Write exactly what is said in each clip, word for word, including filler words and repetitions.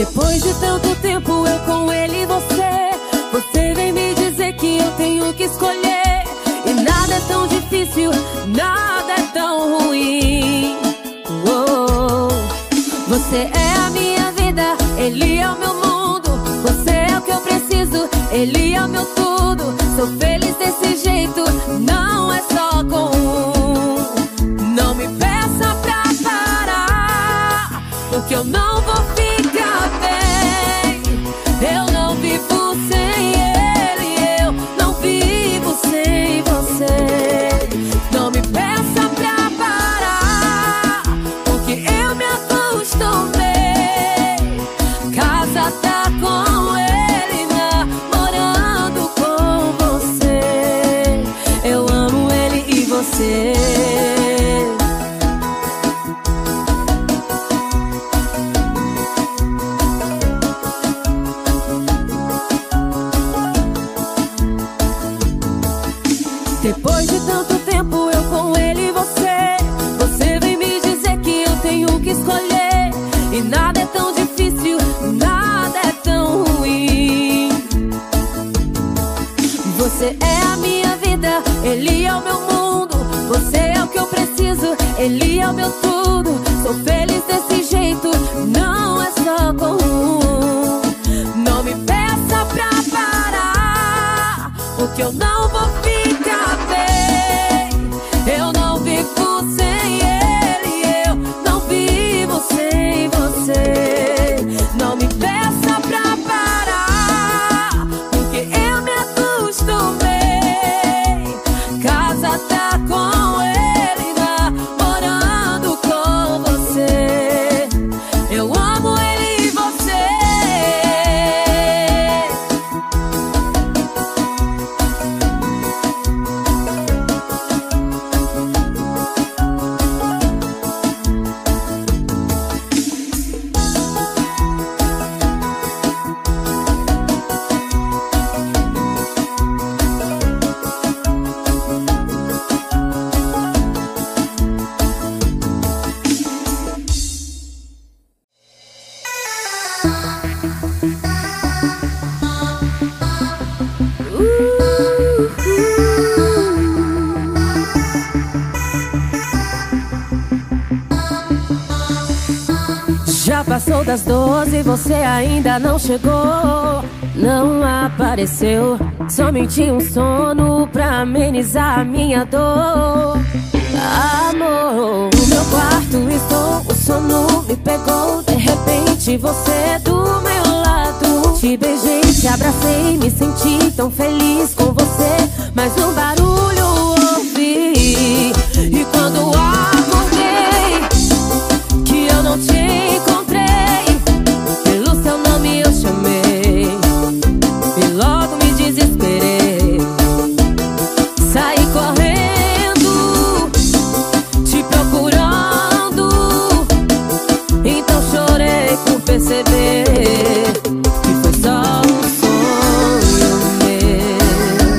Depois de tanto tempo eu com ele e você, você vem me dizer que eu tenho que escolher. E nada é tão difícil, nada é tão ruim. Oh, você é a minha vida, ele é o meu mundo. Você é o que eu preciso, ele é o meu tudo. Sou feliz desse jeito, não é só com um. Não me peça pra parar, porque eu não vou ficar bem. Eu não vivo sem ele, eu não vivo sem você. Não me peça pra parar, porque eu me acostumei. Casa tá com ele, namorando com você. Eu amo ele e você. Depois de tanto tempo eu com ele e você, você vem me dizer que eu tenho que escolher. E nada é tão difícil, nada é tão ruim. Você é a minha vida, ele é o meu mundo. Você é o que eu preciso, ele é o meu tudo. Sou feliz desse jeito, não é só com um. Não me peça pra parar, porque eu não vou ficar bem. Eu não vivo sem ele, eu não vivo sem você. Não me peça pra parar, porque eu me acostumei. Casa tá com ele, namorando com você. Eu amo ele e você. Já passou das doze, você ainda não chegou. Não apareceu, somente um sono pra amenizar a minha dor. Amor, no meu quarto estou, o sono me pegou. De repente você do meu lado. Te beijei, te abracei, me senti tão feliz com você. Mas um barulho ouvi, e quando acordei, que eu não te encontrei, pelo seu nome eu chamei, e logo me desesperei. Saí correndo, te procurando, então chorei por perceber que foi só um sonho meu,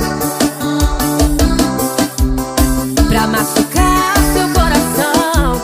pra machucar seu coração.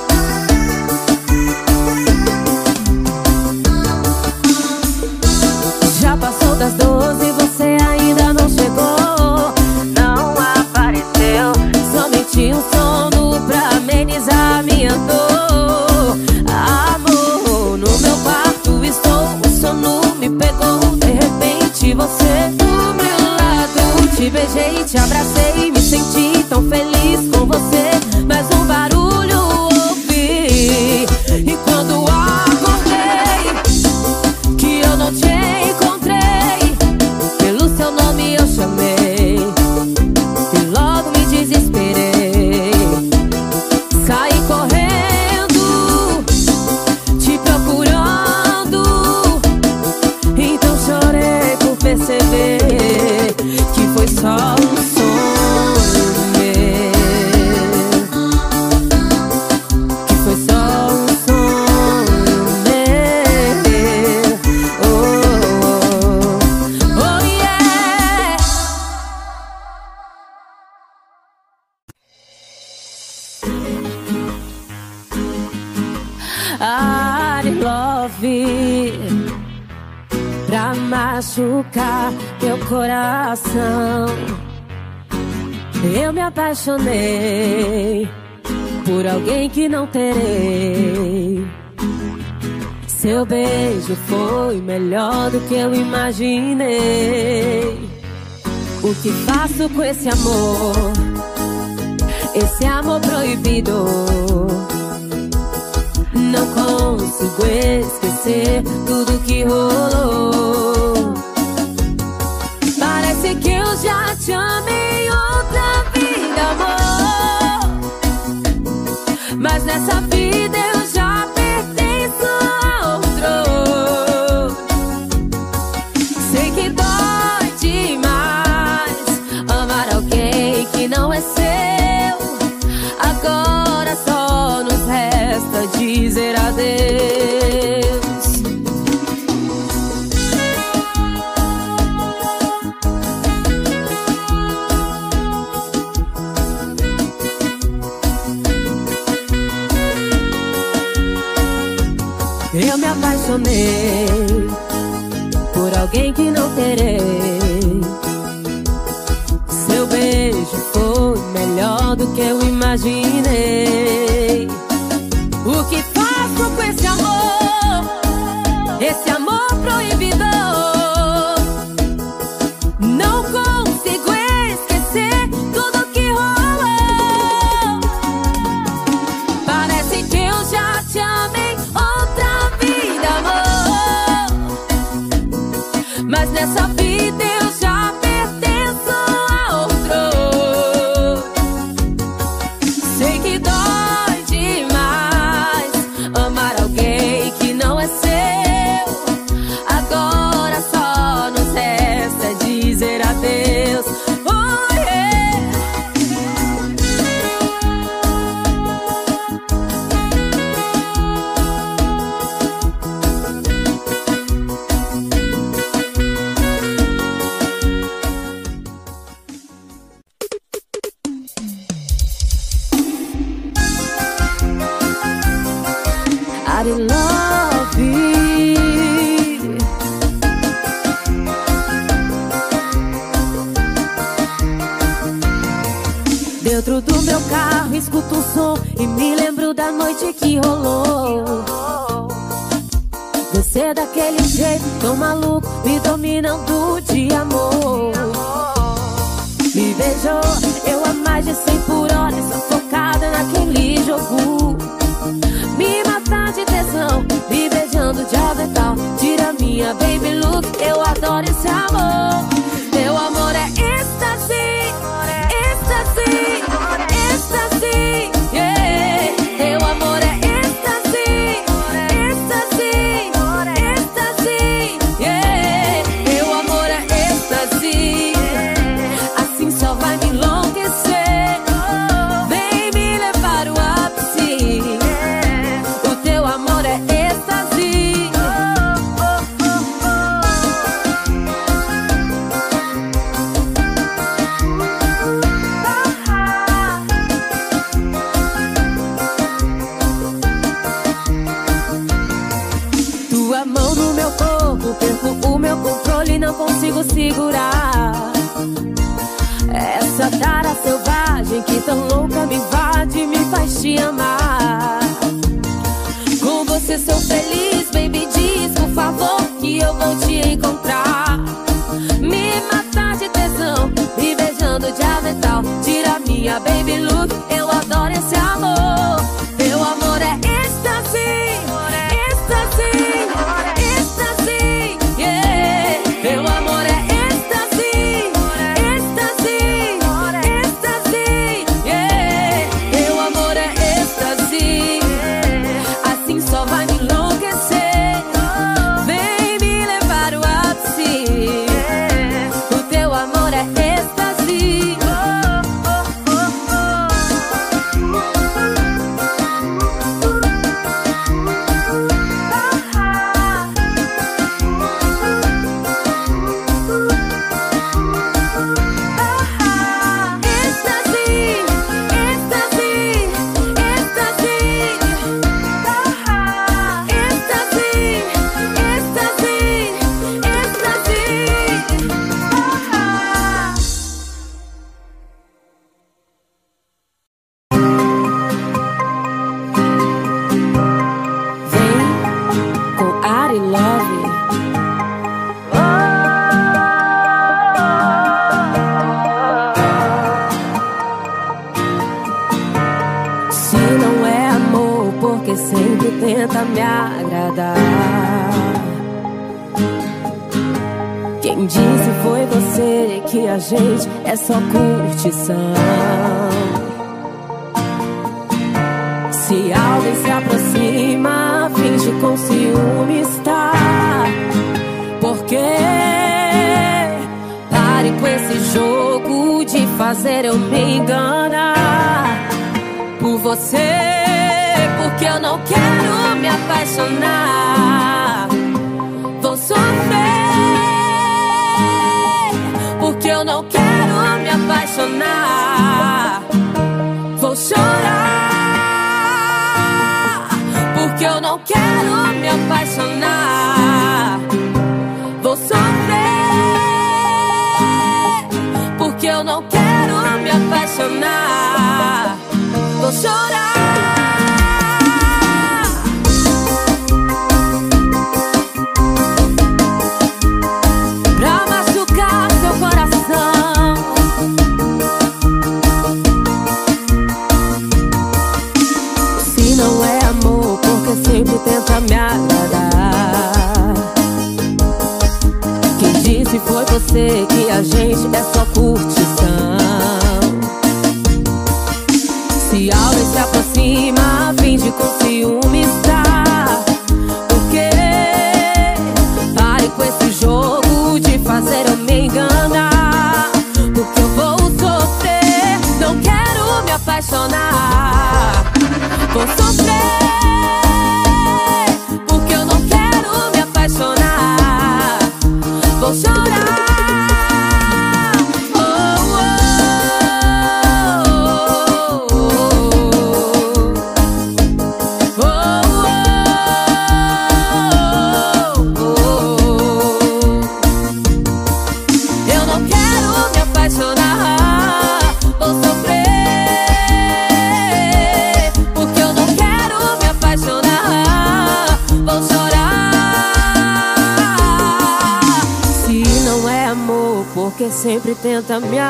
Já passou das doze, você ainda não chegou. Não apareceu, somente um sono pra amenizar minha dor. Amor, no meu quarto estou, o sono me pegou. De repente você do meu lado. Te beijei, te abracei, me senti tão feliz com você. Mas um barulho ouvi, e quando acordei, que eu não te encontrei, pelo seu nome eu chamei, e logo me desesperei. Saí correndo, te procurando, então chorei por perceber que foi só um sonho meu, que foi só um sonho meu. Oh, oh, oh yeah. I love it. pra machucar meu coração. Eu me apaixonei por alguém que não terei. Seu beijo foi melhor do que eu imaginei. O que faço com esse amor? Esse amor proibido. Não consigo esquecer tudo que rolou. Parece que eu já te amei outra vida, amor. Mas nessa vida eu já pertenço a outro. Sei que dói demais amar alguém que não é seu. Agora só nos resta dizer adeus. Eu me apaixonei por alguém que não terei. Seu beijo foi melhor do que eu imaginei. O que faço com esse amor? Esse amor proibido. Não consigo esquecer tudo que rolou. Parece que eu já te amei outra vida, amor. Mas nessa vida eu já pertenço a outro. Sei que dói demais amar alguém que não é seu. Agora só nos resta dizer adeus. Oh, yeah. I love you. Dentro do meu carro escuto um som e me lembro da noite que rolou. Você daquele jeito tão maluco, me dominando de amor. Me beijou, eu a mais de cem por hora, só focada naquele jogo. Me matar de tesão, me beijando de avental. Tira minha baby look, eu adoro esse amor. Meu amor é êxtase, êxtase, êxtase, yeah. Meu amor é êxtase, êxtase, êxtase, yeah. Meu amor é êxtase, assim só vai me enlouquecer. Vem me levar o ápice. O teu amor é êxtase. Tua mão no meu corpo, perco o meu controle, não consigo segurar. Essa tara selvagem que tão louca me invade, me faz te amar. Com você sou feliz, baby, diz por favor que eu vou te encontrar. Me matar de tesão, me beijando de avental. Tira minha baby look, eu adoro esse amor. Meu amor é êxtase, êxtase, êxtase, yeah. Meu amor é êxtase, êxtase, êxtase, yeah. Meu amor é êxtase, assim só vai me enlouquecer. tenta me agradar. Quem disse foi você que a gente é só curtição? Se alguém se aproxima, finge com ciúme estar. Por quê? Pare com esse jogo de fazer eu me enganar por você, porque eu não quero me apaixonar. Vou sofrer, porque eu não quero me apaixonar. Vou chorar, porque eu não quero me apaixonar. Vou sofrer, porque eu não quero me apaixonar. Vou chorar. Pra machucar seu coração. Se não é amor, porque sempre tenta me agradar. Quem disse foi você que a gente é só curtição? Se alguém se aproxima, finge com ciúme estar. Por quê? Pare com esse jogo de fazer eu me enganar. Porque eu vou sofrer, não quero me apaixonar. Vou sofrer, porque eu não quero me apaixonar. Vou chorar. Porque sempre tenta me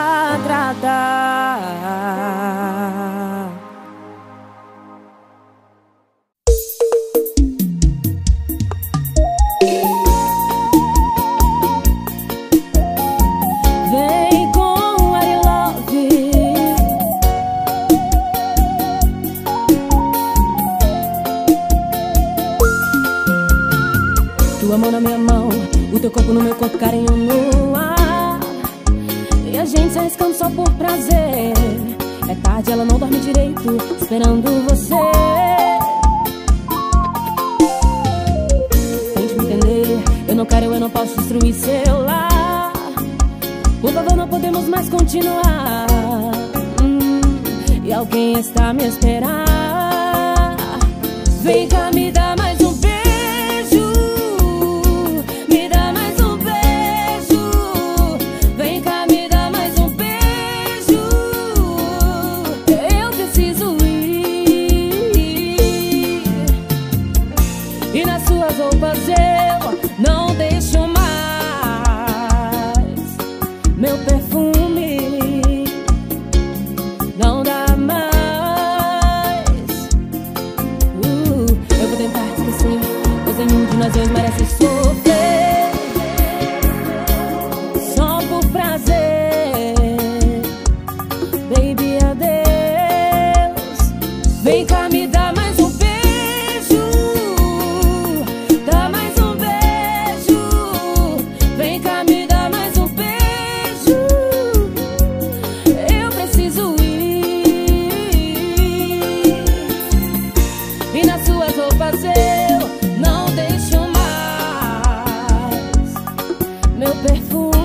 agradar. Vem com I love. Tua mão na minha mão, o teu corpo no meu corpo, carinho no ar. E a gente se arriscando só por prazer. É tarde, ela não dorme direito, esperando você. Tente me entender, eu não quero, eu não posso destruir seu lar. Por favor, não podemos mais continuar. hum, E alguém está a me esperar. Vem cá, me dá mais um beijo. Me dá mais um beijo. Vem cá, me dá mais um beijo. Eu preciso ir. E nas suas roupas eu não deixo mais meu perfume. Não dá mais. uh, Eu vou tentar te esquecer, pois nenhum de nós dois merece sofrer só por prazer. Baby, adeus. Vem cá, me dá mais um beijo. Dá mais um beijo. Vem cá, me dá mais um beijo. Eu preciso ir. E nas suas roupas eu não deixo mais meu perfume.